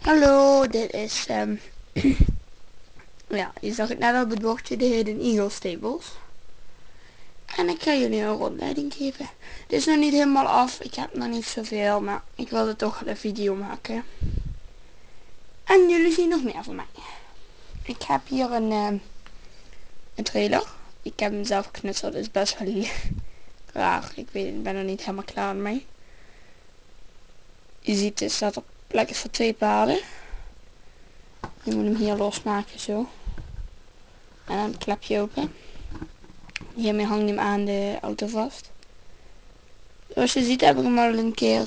Hallo, dit is, ja, je zag het net op het bordje, de Hidden Eagle Stables. En ik ga jullie een rondleiding geven. Het is nog niet helemaal af, ik heb nog niet zoveel, maar ik wilde toch een video maken. En jullie zien nog meer van mij. Ik heb hier een trailer. Ik heb hem zelf geknutseld, dat is best wel raar. Ik ben er niet helemaal klaar mee. Je ziet, er staat op plek voor 2 paarden. Je moet hem hier losmaken zo. En dan klap je open. Hiermee hang je hem aan de auto vast. Zoals je ziet heb ik hem al een keer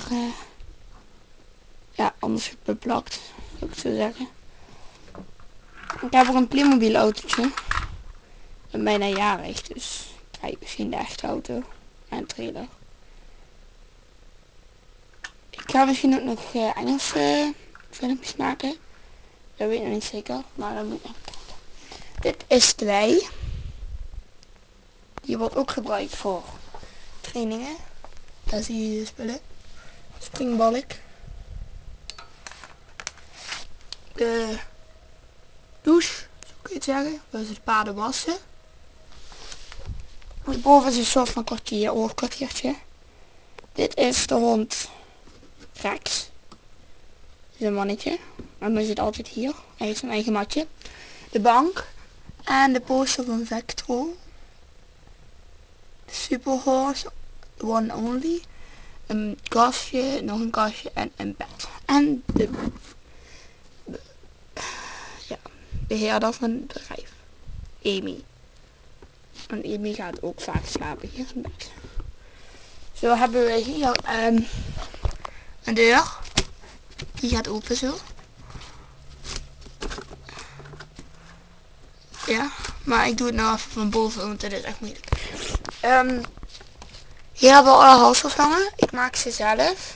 anders beplakt, zou ik zo zeggen. Ik heb ook een Playmobil autootje. Ik ben bijna jarig, dus ik krijg misschien de echte auto en trailer. Ik ga misschien ook nog Engelse filmpjes maken. Dat weet ik nog niet zeker, maar dat moet nog. Dit is de wei. Die wordt ook gebruikt voor trainingen. Daar zie je de spullen. Springbalk. De douche, zo kun je het zeggen. Waar ze de paarden wassen. Hierboven is een soort van oorkwartiertje. Dit is de hond Rex. Dit is een mannetje. En hij zit altijd hier. Hij heeft zijn eigen matje. De bank. En de poster van Vectro. De Superhorse. One Only. Een kastje, nog een kastje en een bed. En de beheerder van het bedrijf. Amy. En Amy gaat ook vaak slapen hier in bed. Zo hebben we hier een deur. Die gaat open zo. Ja, maar ik doe het nou even van boven, want dat is echt moeilijk. Hier hebben we alle halsers hangen. Ik maak ze zelf.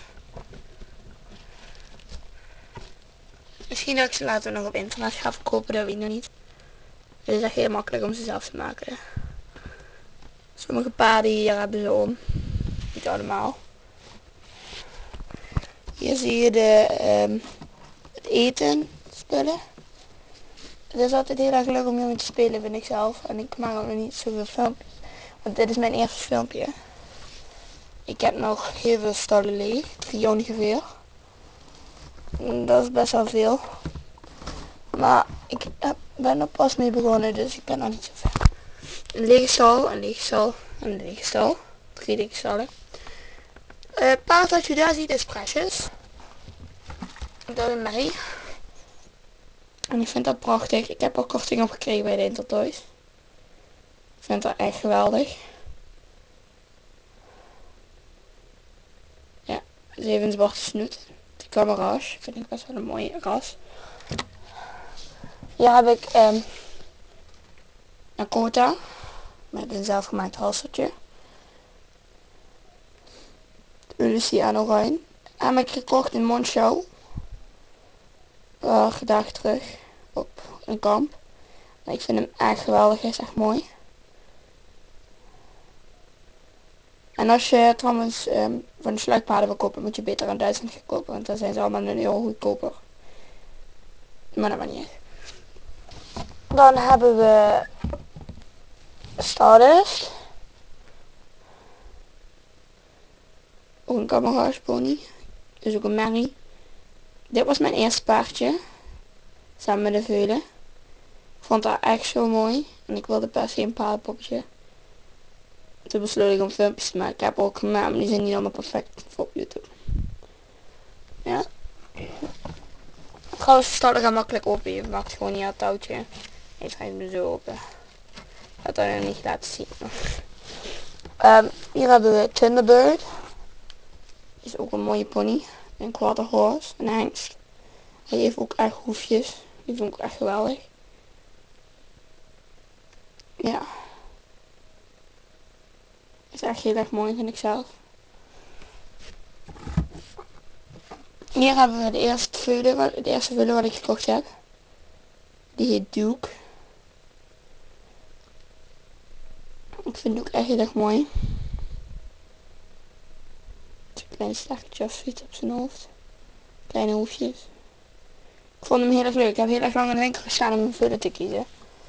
Misschien dat ik ze later nog op internet ga verkopen, dat weet ik nog niet. Het is echt heel makkelijk om ze zelf te maken. Sommige paarden hier hebben ze om. Niet allemaal. Hier zie je het eten spullen. Het is altijd heel erg leuk om hiermee te spelen, vind ik zelf. En ik maak ook nog niet zoveel filmpjes. Want dit is mijn eerste filmpje. Ik heb nog heel veel stallen leeg. 3 ongeveer. Dat is best wel veel. Maar ik ben er pas mee begonnen, dus ik ben nog niet zo ver. Een lege stal, een lege stal, een lege stal. 3 lege stallen. Het paard dat je daar ziet is Precious. Dat is Mary. En ik vind dat prachtig. Ik heb al korting opgekregen bij de Intertoys. Ik vind dat echt geweldig. Ja, ze heeft een zwarte snoet. De Camarage. Vind ik best wel een mooie ras. Hier heb ik een Kota. Met een zelfgemaakt halsertje. De Luciano Rijn. En heb ik gekocht in Monschau. Gedacht terug op een kamp. Ik vind hem echt geweldig, hij is echt mooi. En als je trouwens van de sluitpaarden wil kopen, moet je beter in Duitsland gaan kopen, want daar zijn ze allemaal €1 goedkoper. Maar dat maakt niet uit. Dan hebben we Stardust. Ook een Camarage pony. Dus ook een Mary. Dit was mijn eerste paardje. Samen met de veulen. Ik vond dat echt zo mooi. En ik wilde per se een paardenpoppetje. Toen besloot ik om filmpjes te maken. Ik heb ook gemaakt, maar die zijn niet allemaal perfect voor op YouTube. Ja. Trouwens, de starter gaat makkelijk open. Je maakt gewoon niet aan het touwtje. Hij draait hem zo open. Dat had ik nog niet laten zien. Hier hebben we Thunderbird. Is ook een mooie pony. Een quarter horse. Een hengst. Hij heeft ook echt hoefjes. Die vind ik ook echt geweldig. Ja. Is echt heel erg mooi, vind ik zelf. Hier hebben we de eerste veulen wat ik gekocht heb. Die heet Duke. Ik vind het ook echt heel erg mooi. Een klein stacheltje of zoiets op zijn hoofd. Kleine hoefjes. Ik vond hem heel erg leuk. Ik heb heel erg lang in de winkel gestaan om een vullen te kiezen.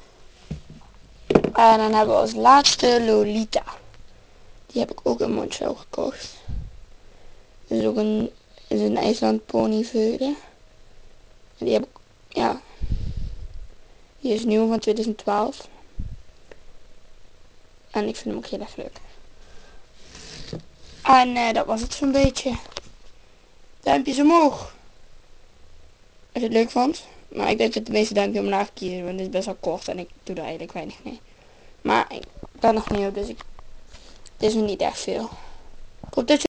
En dan hebben we als laatste Lolita. Die heb ik ook in Montreal gekocht. Dit is ook een IJsland pony vullen. En die heb ik, ja. Die is nieuw van 2012. En ik vind hem ook heel erg leuk. En dat was het zo'n beetje. Duimpjes omhoog. Als je het leuk vond. Maar ik denk dat de meeste duimpje omlaag kiezen. Want het is best wel kort en ik doe er eigenlijk weinig mee. Maar ik ben nog nieuw, dus het is nog niet echt veel. Ik hoop dat je